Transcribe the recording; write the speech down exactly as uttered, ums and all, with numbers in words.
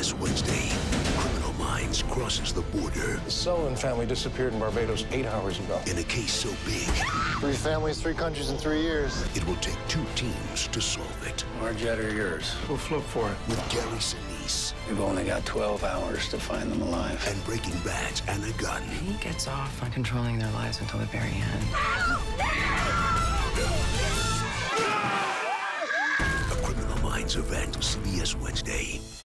S Wednesday, Criminal Minds crosses the border. The Sullivan family disappeared in Barbados eight hours ago. In a case so big, Three families, three countries in three years. it will take two teams to solve it. Our jet or yours? We'll flip for it. With Gary Sinise We've only got twelve hours to find them alive. and Breaking Bad's Anna Gunn. He gets off on controlling their lives until the very end. A Criminal Minds event, C B S Wednesday.